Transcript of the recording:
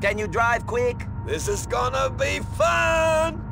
Can you drive quick? This is gonna be fun!